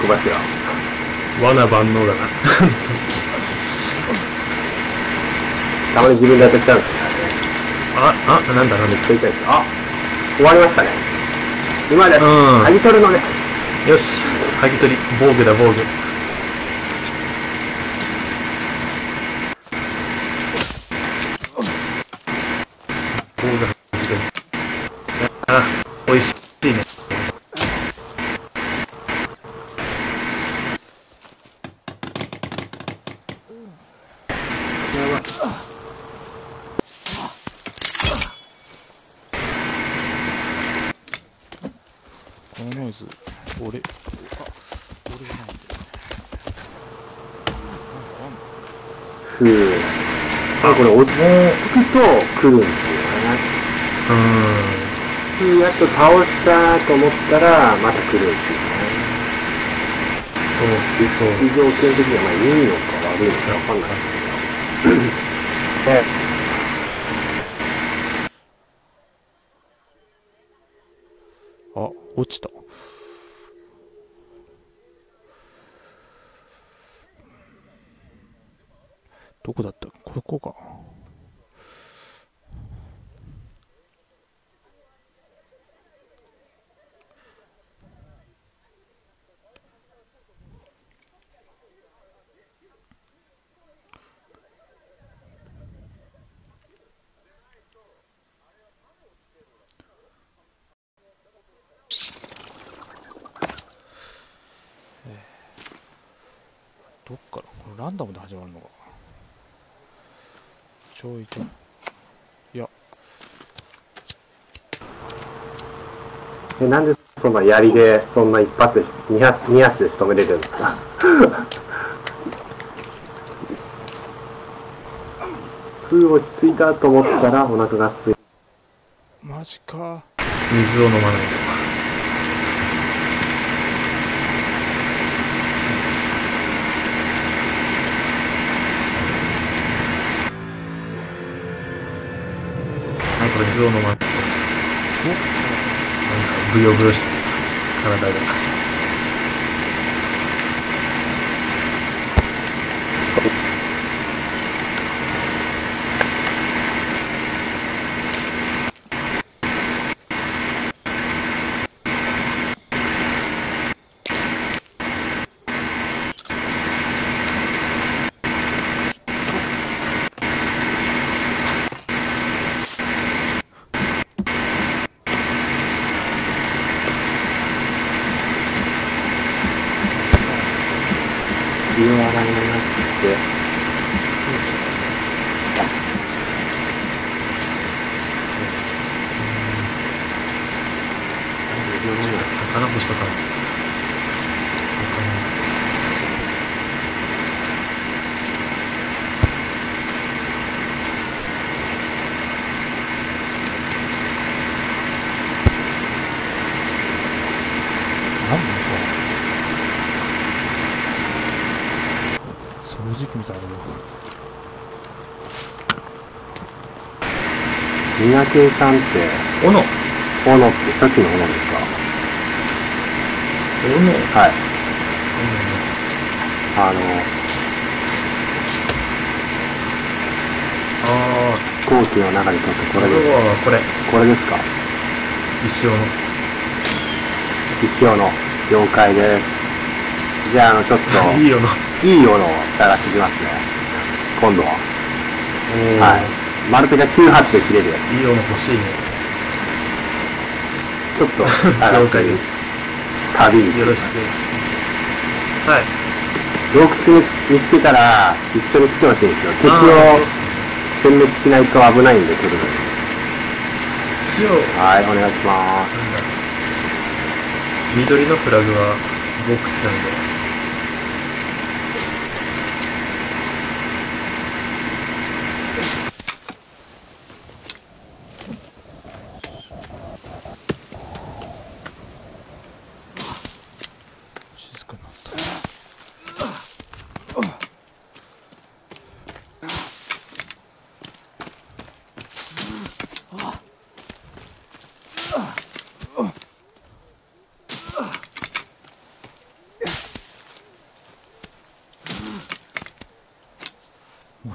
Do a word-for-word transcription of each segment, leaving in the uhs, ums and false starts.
っ飛ばすよ。 罠万能だな。 たまに自分で当たっちゃうんですよね。 あ、あ、なんだなんだ。 めっちゃ痛いです。あ、終わりましたね。今です。 うん。 剥ぎ取るのね。 よし。剥ぎ取り。防具だ、防具。防具剥ぎ取り。あ、美味しいね。やばい。 このノイズ、俺、あ、俺じゃないんだよ。 ふぅ。あ、これ落ち着くと来るんですよね。 うーん。 ふぅ、やっと倒したと思ったら、また来るっていうね。 そうそう。 非条件的にはまあいいのか悪いのかわかんないけど。で、 あ、落ちた。どこだった？ここか。どっからこれランダムで始まるのか。ちょいと。いや。 え、なんでそんな槍で、そんな一発で、二発、二発で仕留めれるんですか？ふう、落ち着いたと思ったら、お腹が空いて。 マジか。 水を飲まないと。はい、これ水を飲まないと。お、なんかブヨブヨして体が。 身を洗いになって、 そうでしょ。 魚干しとか。 なんだこれ。掃除機みたいなの。 三宅さんって、 斧。 斧ってさっきの斧ですか？ 斧。 はい。あの、 あ飛行機の中にとってこあ、これれです。 はこれ。 これですか？ 一生の。 一応の了解です。じゃあ、あの、ちょっと、 いいよの。 いい斧を探してきますね。今度は。 おー。 はい。丸手がきゅう発で切れるやいい斧欲しいね。 つ。ちょっと、探了して解です。 旅に。 よろしく。はい。 洞窟見つけたら、一緒に来てほしいんですよ。敵をあ殲滅しないと危ないんで、来るのに。 一応、 はい、お願いしまなんだ。緑のフラグはボックスなんで。 静かになった。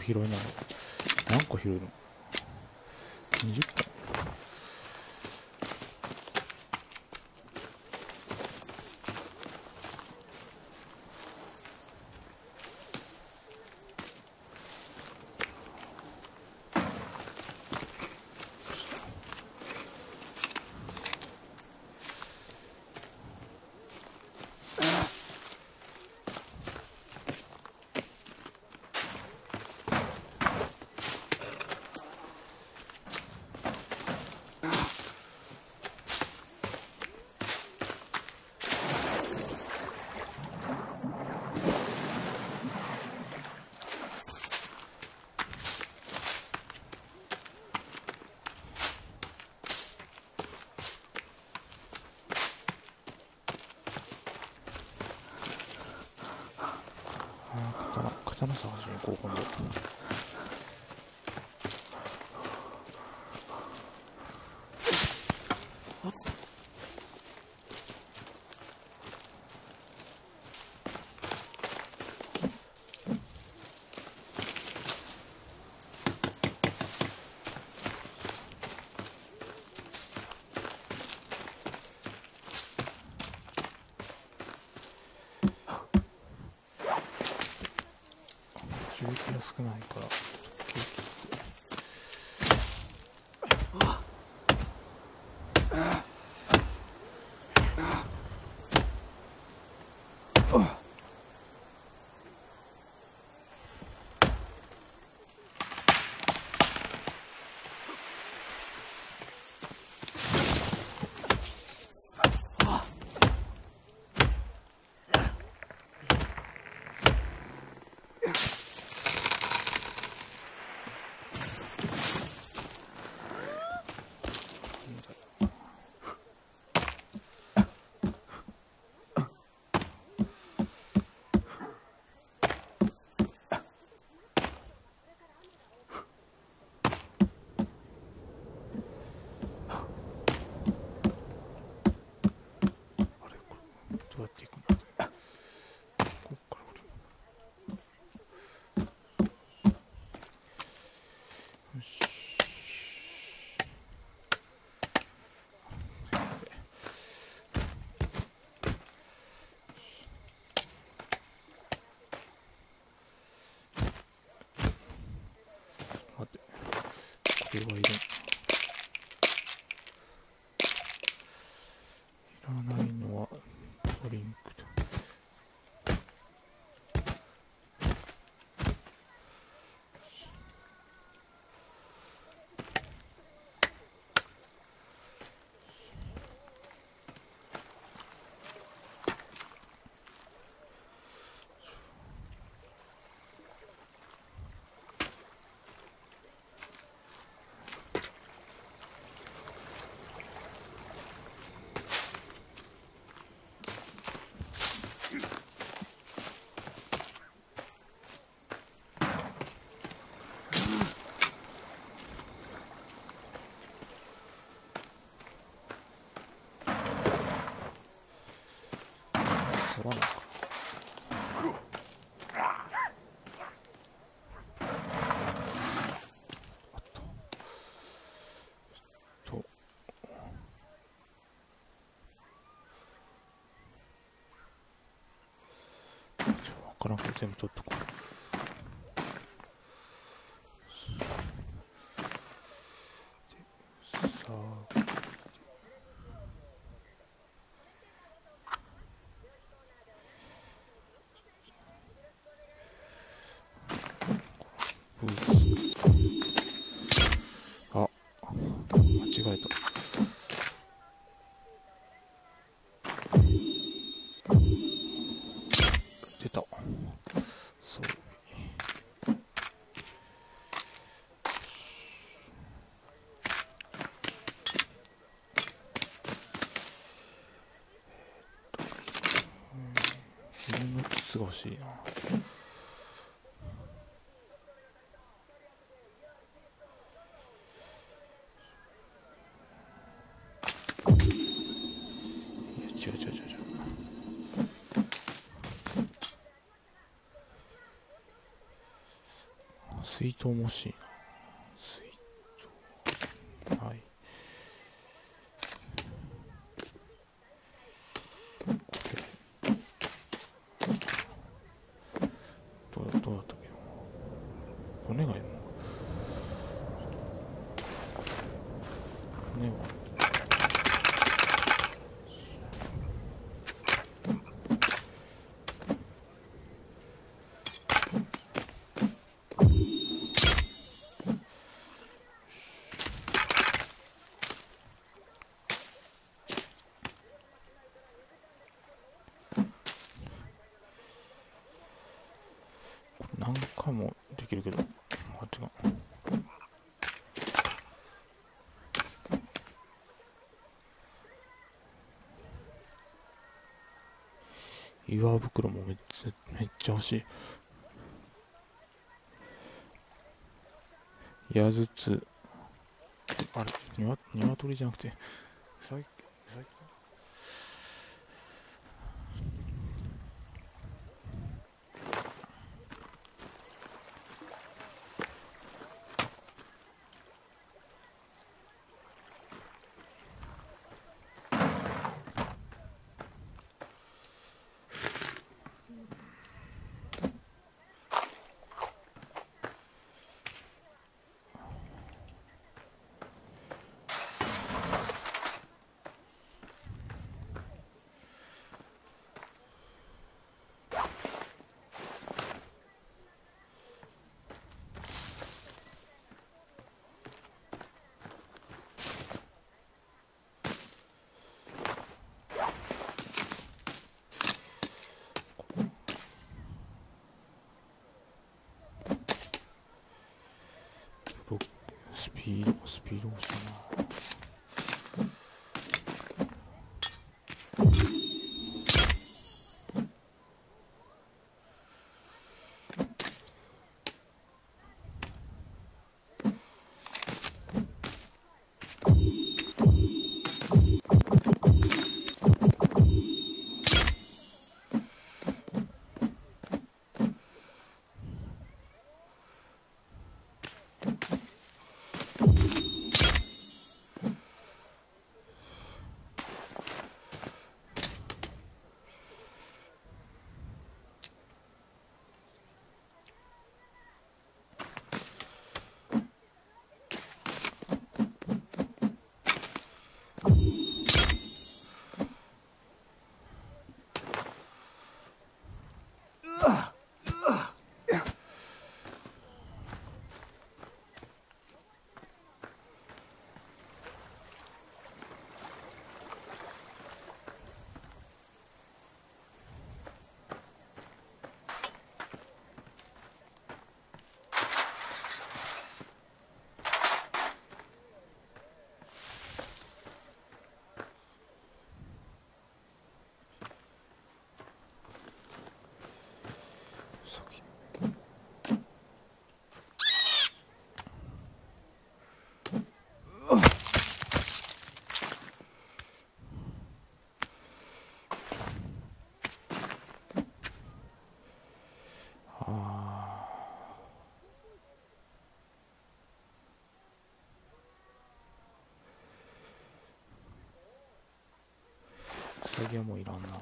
拾いなの？何個拾えるの？にじゅっこ。刀、刀探しに行こう、今度。銃撃が少ないからどうやって行くんだ。こっから降りる。よし。待って。これはいる。いらないのはドリンクと。取らないか。あった。と。じゃあ、わからんから全部取っとこう。で、さあ。あ、間違えた。出た。そう。自分の靴が欲しいな。違う違う違う違う。 水筒も欲しいな。水筒。はい。どうだ、どうだったっけな。骨がいるのか。骨は。何回もできるけど、あっちが。岩袋もめっちゃ、めっちゃ欲しい。矢筒。あれ、にわ、鶏じゃなくて、うさぎ、うさぎか。スピード、スピード欲しいな。ウサギはもういらんな。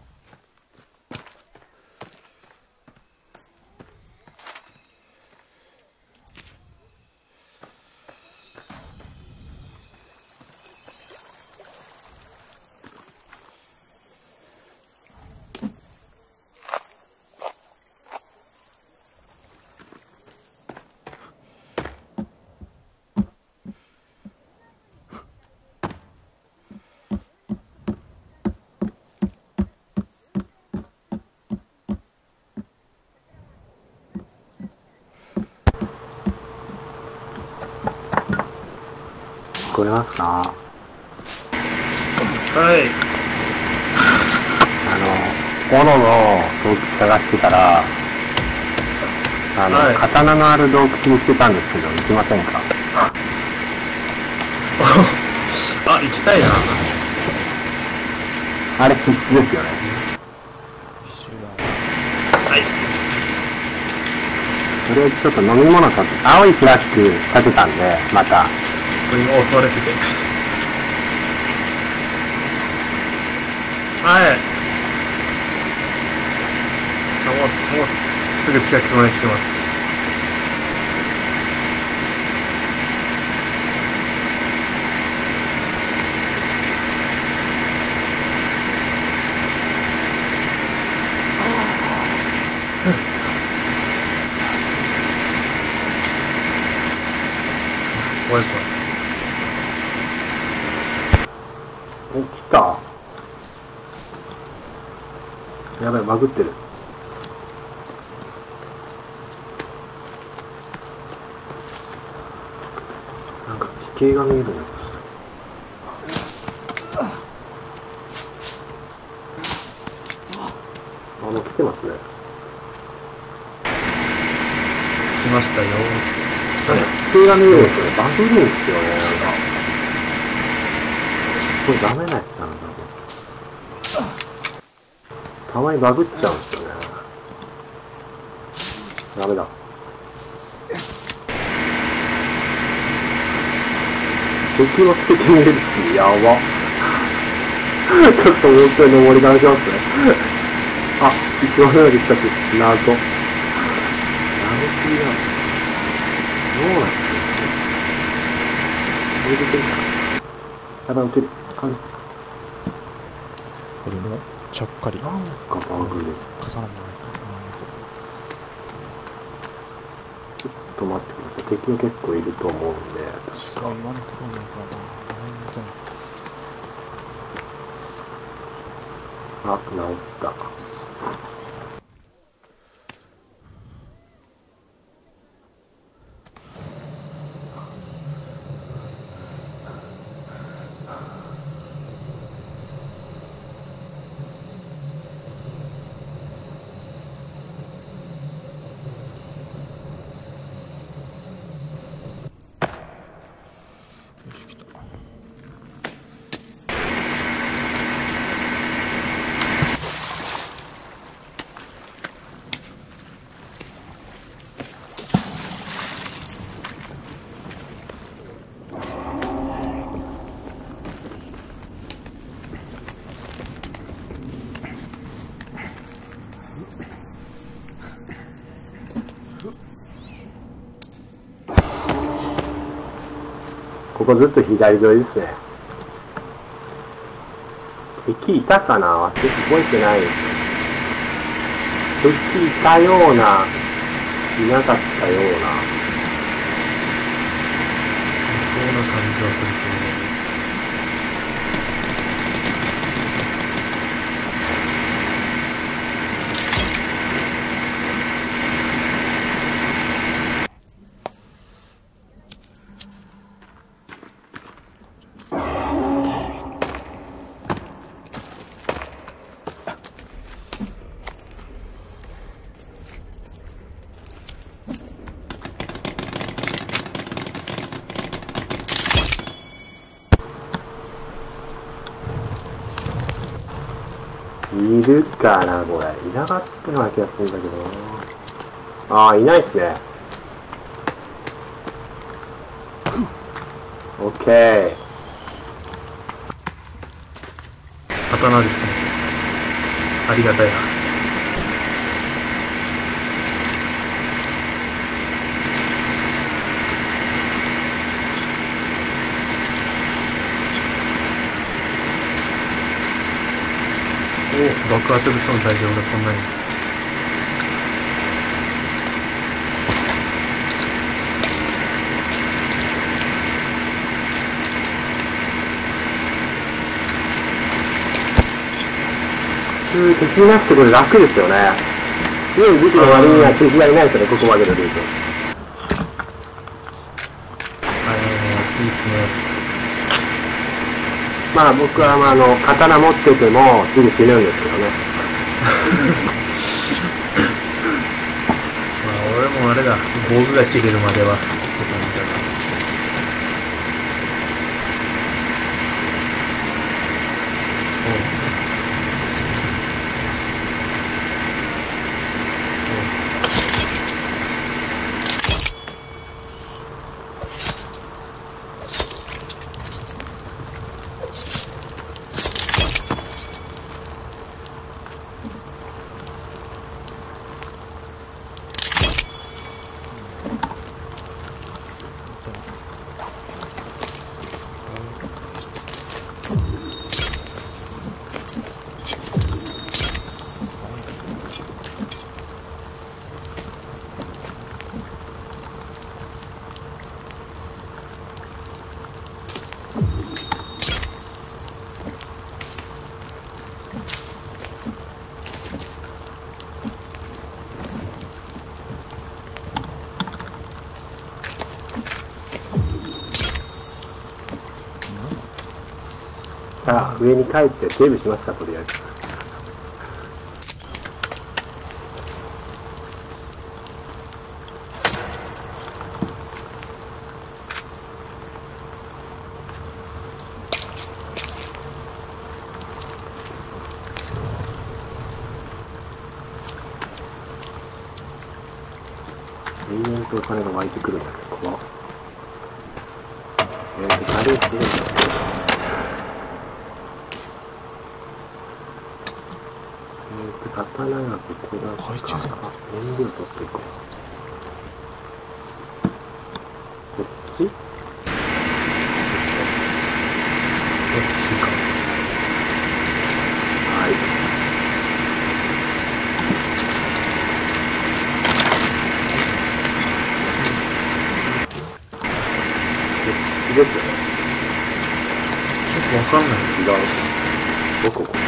聞こえますか？ はい。 あの、斧の洞窟探してたら、あの、はい、刀のある洞窟見つけたんですけど、行きませんか？ あ、行きたいな。 あれ必須ですよね。 はい。 とりあえずちょっと飲み物とって、青いフラッシュ立てたんで、また。 これ今襲われてて。はい。あ、もう、もう、すぐ近くまで来てます。怖い怖い。 え、来た？やばい、バグってる。なんか地形が見えるね。あ、もう来てますね。 来ましたよ。 地形が見えるんですよね。バグるんですよね、なんか。これダメなやつだな、多分。たまにバグっちゃうんですよね。ダメだ。敵の敵にいるし、やば。ちょっともう一回登り直しますね。あ、一番上まで来たし、謎。やめすぎだ。どうなってるの？これで来るかな。やばい、落ちる。かる。 これもちゃっかりなんかバグる。 重ならない。 ちょっと待ってください。敵が結構いると思うんで。 確か今の頃なんかな。 あ、治った。ここずっと左沿いですね。敵いたかな？忘れて覚えてない。敵いたような、いなかったような。 そうな感じはするけど。 いるかな、これ。いなかったような気がするんだけどな。ああ、いないっすね。オッケー。 刀ですね。ありがたいな。爆発物の大丈夫だ、こんなに。 普通、敵いなくてこれ楽ですよね。強い武器の割には敵がいないですよね、ここまでのルート。 はい、いいですね。 まあ僕は、まあ、あの、刀持っててもすぐ死ぬんですけどね。 まあ俺もあれだ、防具が切れるまでは。 さあ、上に帰ってセーブしますか、とりあえず。延々とお金が湧いてくるんだけど、怖っ。えーと、誰をするんだろう。えーと、刀がここだから、 懐中電灯燃料取っていこう。こっちこっちか。 はい。ですよね。 ちょっとわかんない。 違う。どこここ。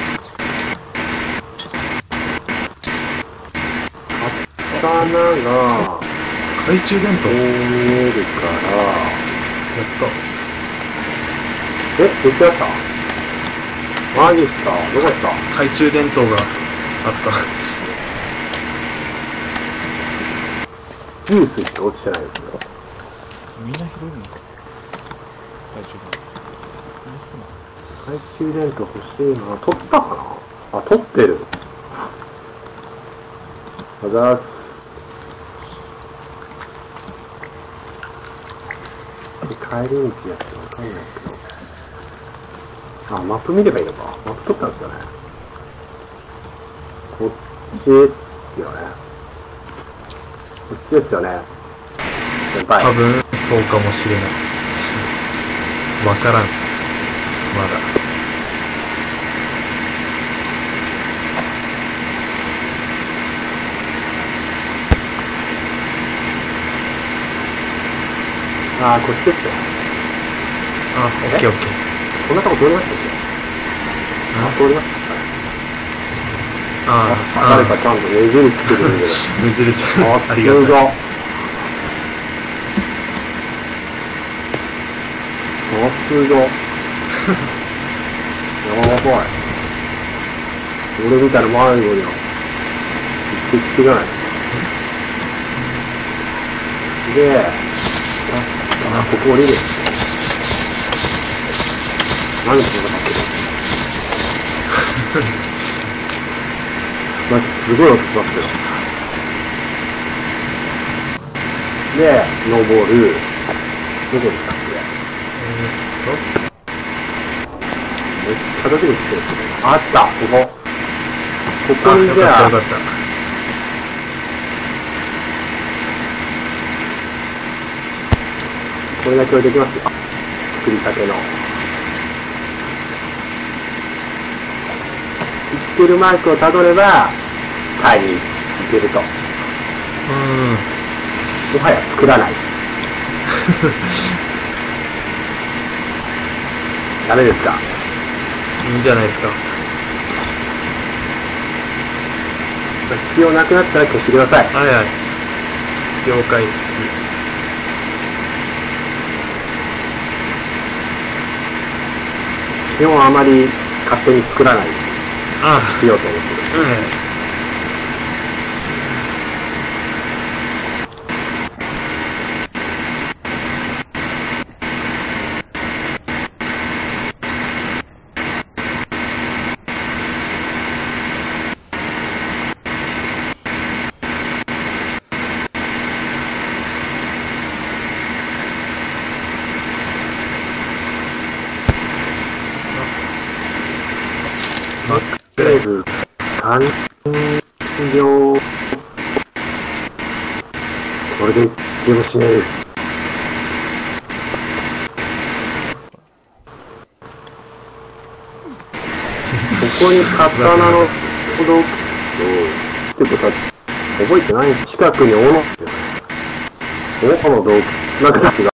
刀が、 懐中電灯。 見えるから、 やった。 え、どっちだったマジっすかどこ行った懐中電灯があった。 ジュースしか落ちてないですよ。 みんな拾えるのか。懐中電灯。 懐中電灯欲しいな。取ったかなあ、取ってる。あざーす。帰り道やってわかんないけど。あ、マップ見ればいいのか。マップ取ったんですよね。こっちですよね。こっちですよね。先輩。 多分、そうかもしれない。わからん。まだ。 あー、こっちですよ。 あ、オッケーオッケー。 こんなとこ通りましたっけあ、通りましたかね。 ああ、誰かちゃんと目印つけてるけど。 無印。 あ、 ありがとう。 あ、通常。やばい。俺みたいな前よりは、一匹じゃない。すげえ。あ、ここ降りる。何でそんなかってるマジすごい音しますよ。で、登る。どこにしたっけめっちゃドキドキしてる。あった、ここ。ここにじゃあ、 よかった。 これだけ置いてきますよ。作りたての。生きてるマークをたどれば、買いに行けると。 うもはや作らない。ダメですかーん。いいんじゃないですか。 必要なくなったら消してください。 はいはい。了解です。 基本あまり勝手に作らない。 あしようと思ってる。 うん。 セーブ完了。これででもしねえ。ここに刀のほどと、ちょっとさ、覚えてない近くに斧って、斧の洞窟、なんか